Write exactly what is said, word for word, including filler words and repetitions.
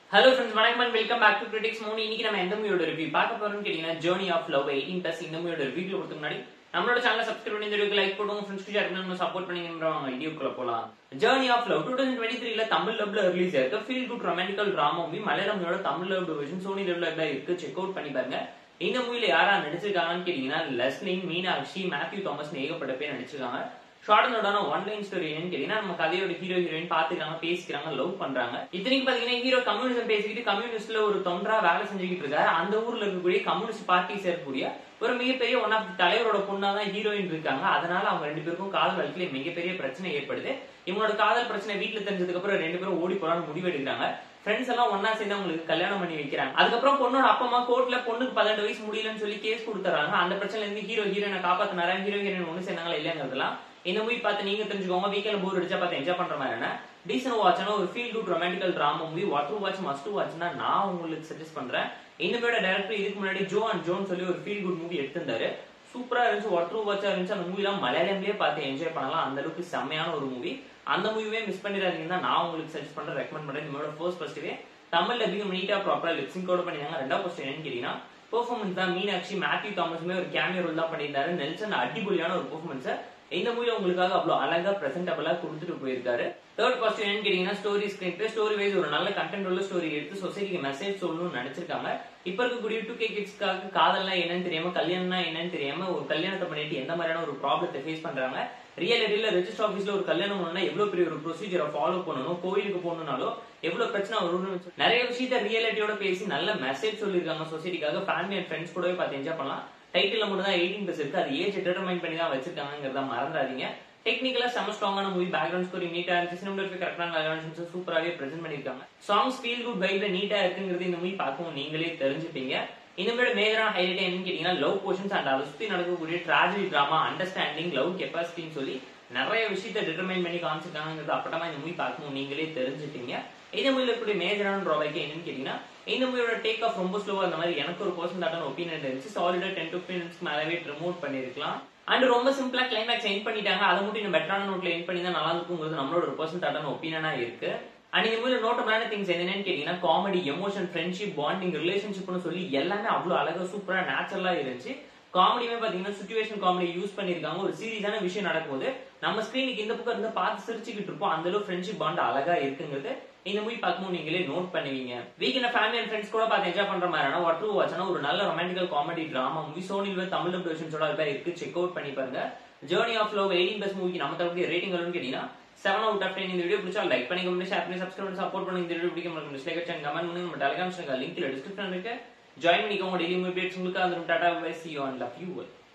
Hello friends, வணக்கம் and welcome back to Critics Moon. இன்னைக்கு நம்ம எந்த மூவியோட ரிவ்யூ பார்க்க போறோம்னு கேட்டீங்கன்னா Journey of Love eighteen plus இந்த மூவியோட ரிவ்யூல போறதுக்கு முன்னாடி நம்மளோட சேனலை சப்ஸ்கிரைப் பண்ணி இந்த வீடியோக்கு லைக் போடுங்க, ஃப்ரெண்ட்ஸ்க்கு ஷேர் பண்ணி நம்ம சப்போர்ட் பண்ணீங்கன்றவங்க வீடியோக்குள்ள போலாம். Journey of Love twenty twenty-three ல தமிழ் டப்ல ரிலீஸ் ஆயிருக்கு. Feel good romantical drama movie. Malayalam மூவியோட தமிழ் டப் வெர்ஷன் சோனி டப்ல தான் இருக்கு. செக் அவுட் பண்ணி பாருங்க. இந்த மூவில யாரா நடிச்சிருக்காங்கன்னு கேட்டீங்கன்னா லெஸ்லின், மீனாட்சி, மேத்யூ தாமஸ் ஏகப்பட்ட பேர் நடிச்சிருக்காங்க. ஷார்ட்னோடான ஒன் லைன் ஸ்டோரி என்னன்னு கேட்டீங்கன்னா நம்ம கதையோட ஹீரோ ஹீரோயின் பாத்துக்காங்க, பேசிக்கிறாங்க, லவ் பண்றாங்க. இத்தனைக்கு பாத்தீங்கன்னா ஹீரோ கம்யூனிசம் பேசிக்கிட்டு கம்யூனிஸ்ட்ல ஒரு தொண்டரா வேலை செஞ்சுக்கிட்டு இருக்காரு. அந்த ஊர்ல இருக்கக்கூடிய கம்யூனிஸ்ட் பார்ட்டி சேரக்கூடிய ஒரு மிகப்பெரிய ஒன் ஆஃப் தலைவரோட பொண்ணா தான் ஹீரோயின் இருக்காங்க. அதனால அவங்க ரெண்டு பேருக்கும் காதல் வாழ்க்கையில மிகப்பெரிய பிரச்சனை ஏற்படுது. இவங்களோட காதல் பிரச்சனை வீட்டுல தெரிஞ்சதுக்கு அப்புறம் ரெண்டு பேரும் ஓடி போறான்னு முடிவு எடுக்கிறாங்க. ஃப்ரெண்ட்ஸ் எல்லாம் ஒன்னா சேர்ந்து அவங்களுக்கு கல்யாணம் பண்ணி வைக்கிறாங்க. அதுக்கப்புறம் பொண்ணோட அப்பா அம்மா கோர்ட்ல பொண்ணுக்கு பதினெட்டு வயசு முடியலன்னு சொல்லி கேஸ் கொடுத்துறாங்க. அந்த பிரச்சனைல இருந்து ஹீரோ ஹீரோயினை காப்பாத்தினாரா, ஹீரோ ஹீரோயின் ஒண்ணு சேர்ந்தாங்களா இல்லங்கிறதுலாம் இந்த மூவி பார்த்து நீங்க தெரிஞ்சுக்கோங்க. வீக்கெண்ட் போர் அடிச்சா பார்த்து என்ஜாய் பண்ற மாதிரி டீசன்ட் வாட்ச்னா ஒரு feel good romantical drama movie. What to watch must to வாட்ச்னா நான் உங்களுக்கு சஜஸ்ட் பண்றேன். இந்த மூவியோட டைரக்டர் இதுக்கு முன்னாடி ஜோ அண்ட் ஜோன் சொல்லி ஒரு ஃபீல் குட் மூவி எடுத்திருந்தாரு. சூப்பரா இருந்துச்சு, வாட் டு வாட்சா இருந்துச்சு. அந்த மூவி எல்லாம் மலையாளம்லயே பார்த்து என்ஜாய் பண்ணலாம். அந்த அளவுக்கு செம்மையான ஒரு மூவி. அந்த மூவியே மிஸ் பண்ணிடாதீங்கன்னா நான் உங்களுக்கு சஜஸ்ட் பண்றேன், ரெக்கமெண்ட் பண்றேன். இந்த மூவியோட ஃபர்ஸ்ட் ஃபர்ஸ்ட்வே தமிழ் டப்பிங் நீட்டா ப்ராப்பரா லிப்சிங் கோட் பண்ணிருக்காங்க. ரெண்டாவது ஃபர்ஸ்ட் என்னன்னு கேட்டீங்கன்னா பெர்ஃபார்மன்ஸ் தான். மீனாட்சி, மேத்யூ தாமஸுமே ஒரு கேமியோ ரோல் தான் பண்ணியிருந்தாரு. நெல்சன் அடிபொலியான ஒரு பெர்ஃபார்மன்ஸ் இந்த மூவில உங்களுக்காக அவ்வளவு அழகா பிரசன்டபிளா கொடுத்துட்டு போயிருக்காரு. தேர்ட் பாசிட்டிவ் என்னன்னு கேட்டீங்கன்னா story screen play. Story wise ஒரு நல்ல கண்டென்ட் உள்ள ஸ்டோரி எடுத்து சொசைட்டிக்கு மெசேஜ் சொல்லணும்னு நினைச்சிருக்காங்க. இப்ப இருக்கக்கூடிய டூ கே கிட்ஸ்க்காக காதல்னா என்னன்னு தெரியாம, கல்யாணம்னா என்னன்னு தெரியாம ஒரு கல்யாணத்தை பண்ணிட்டு எந்த மாதிரியான ஒரு ப்ராப்ளத்தை ஃபேஸ் பண்றாங்க. ரியாலிட்டியில ரெஜிஸ்டர் ஆபீஸ்ல ஒரு கல்யாணம் பண்ணா எவ்வளவு பெரிய ஒரு ப்ரொசீஜரை ஃபாலோ பண்ணணும், கோயிலுக்கு போகணும்னாலும் எவ்வளவு பிரச்சனை வரும்னு நிறைய விஷயத்த ரியாலிட்டியோட பேசி நல்ல மெசேஜ் சொல்லிருக்காங்க சொசைட்டிக்காக. ஃபேமிலி அண்ட் ஃப்ரெண்ட்ஸ் கூடவே பார்த்து என்ஜாய் பண்ணலாம். டைட்டில் மட்டும் தான் எயிட்டீன் பிளஸ் இருக்கு. அது ஏஜ் டிட்டர்மைன் பண்ணி தான் வச்சிருக்காங்கிறத மறந்துடாதீங்க. டெக்னிக்கலா செம ஸ்ட்ராங்கான மூவி. பேக்ரவுண்ட் ஸ்கோரி நீட்டா இருந்துச்சு. சினிமாட்டோகிராஃபி கரெக்டான எலிமெண்ட்ஸ் சூப்பராவே பிரசன்ட் பண்ணிருக்காங்க. சாங்ஸ் ஃபீல் குட் வைப்ல நீட்டா இருக்குங்கிறது இந்த மூவி பார்க்கவும் நீங்களே தெரிஞ்சுப்பீங்க. இந்த மூவியோட மேஜரான ஹைலைட் என்னன்னு கேட்டீங்கன்னா லவ் போர்ஷன்ஸ் அண்ட் அதை சுத்தி நடக்கக்கூடிய டிராஜடி டிராமா, அண்டர்ஸ்டாண்டிங், லவ் கெப்பாசிட்டின்னு சொல்லி நிறைய விஷயத்தை டிட்டர்மைன் பண்ணி காமிச்சிருக்காங்கிறது அப்பட்டமா இந்த மூவி பார்க்கவும் நீங்களே தெரிஞ்சுப்பீங்க. இந்த மூவில இருக்கக்கூடிய மேஜரான டிராபேக் என்னன்னு கேட்டீங்கன்னா இந்த மூவியோட டேக் ஆஃப் ரொம்ப ஸ்லோவா அந்த மாதிரி எனக்கு ஒரு பர்சன்ட் ஆட்டான ஒப்பீனியன் இருந்துச்சு. சாலிடா டென் டு ஃபிஃப்டீன் மினிட்ஸ்க்கு மேலவே ரிமூவ் பண்ணிருக்கலாம். அண்ட் ரொம்ப சிம்பிளா கிளைமேக்ஸ் எண்ட் பண்ணிட்டாங்க. அதை மட்டும் இன்னும் பெட்டரான நோட்ல எண்ட் பண்ணி தான் நல்லா இருக்குங்கிறது நம்மளோட ஒரு பர்சன்ட் ஆட்டான ஒப்பீனியனா இருக்கு. அண்ட் இந்த மூவில நோட்டபிளான திங்ஸ் என்னன்னு கேட்டீங்கன்னா காமெடி, எமோஷன், ஃப்ரெண்ட்ஷிப், பாண்டிங், ரிலேஷன்ஷிப்னு சொல்லி எல்லாமே அவ்வளவு அழகா சூப்பரா நேச்சுரலா இருந்துச்சு. காமெடியுமே பாத்தீங்கன்னா சிச்சுவேஷன் காமெடி யூஸ் பண்ணிருக்காங்க. ஒரு சீரியஸான விஷயம் நடக்கும்போது நம்ம ஸ்கிரீனுக்கு இந்த பக்கம் இருந்து பார்த்து சிரிச்சுக்கிட்டு இருப்போம். அந்த அளவு ஃப்ரெண்ட்ஷிப் பாண்ட் அழகா இருக்குங்கிறது இந்த மூவி பார்க்கும்போது நீங்களே நோட் பண்ணுவீங்க. வீக்கெண்ட் ஃபேமிலி அண்ட் ஃப்ரெண்ட்ஸ் கூட பார்த்து என்ஜாய் பண்ற மாதிரினா வாட் டு வாட்ச்னா ஒரு நல்ல ரொமான்டிக்கல் காமெடி டிராமா மூவி. சோனில தமிழ் டப் வெர்ஷன்ஸோட இருக்கு. செக் அவுட் பண்ணி பாருங்க. Journey of love eighteen plus மூவிக்கு நம்ம தரக்கூடிய ரேட்டிங் எவ்வளவுன்னு கேட்டீங்கன்னா செவன் அவுட் ஆஃப் டென். இந்த வீடியோ பிடிச்சா லைக் பண்ணி கமெண்ட் ஷேர் பண்ணி சப்ஸ்கிரைப் பண்ணி சப்போர்ட் பண்ணுங்க. இந்த வீடியோ பிடிக்கும் டிஸ்லைக் அடிச்சு கமெண்ட் பண்ணுங்க. நம்ம டெலிகிராம் சேனல் லிங்க்ல டிஸ்கிரிப்ஷன்ல இருக்கு. ஜாயின் பண்ணிக்கோங்க. டெய்லி மூவி அப்டேட்ஸ் உங்களுக்கு அந்த tata bye, see you and love you all.